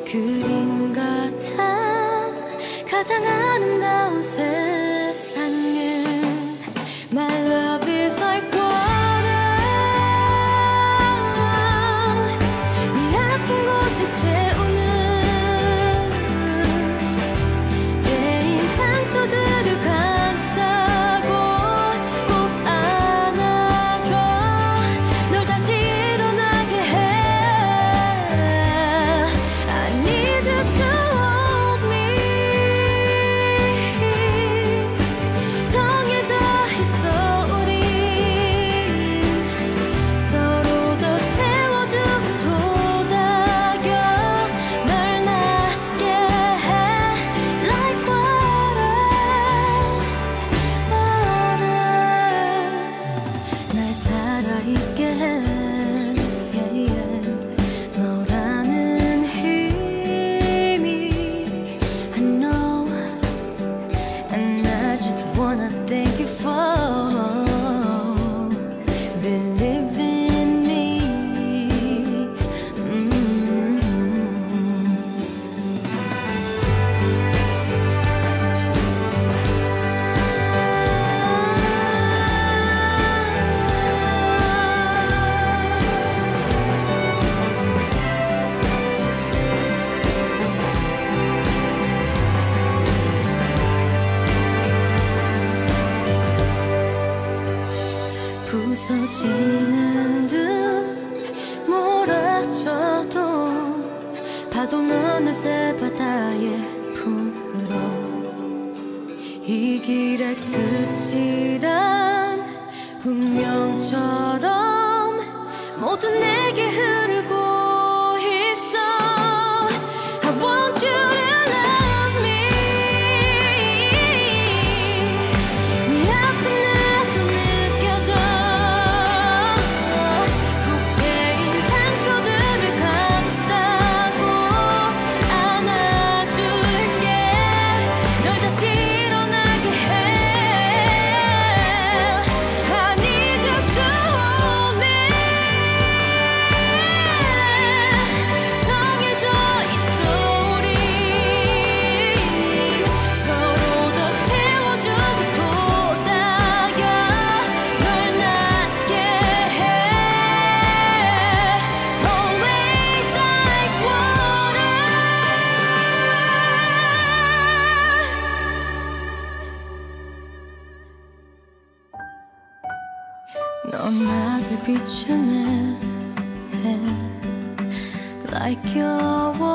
그림 같아 가장 아름다운 세상에 My love is like water 네 아픈 곳을 채우는 개인 상처들을 감싸고 꼭 안아줘 널 다시 일어나게 해 I need you to hold me 정해져 있어 우린 서로 더 채워주고 도닥여 널 낫게 해 Like water 날 살아있게 해 너라는 힘이 I know And I just wanna thank you for believing in me 부서지는 듯 몰아쳐도 파도는 어느새 바다의 품으로 이 길의 끝이란 운명처럼 모두 내게 흐르고 있어 I want you to love me 네 아픈 나도 느껴져 부패인 상처들을 감싸고 안아줄게 널 다시 일어나게 해 I need you to hold me 정해져 있어 우린 서로 더 채워주고 도닥여 널 낫게 해 Always like water 넌 나를 비추네 Like your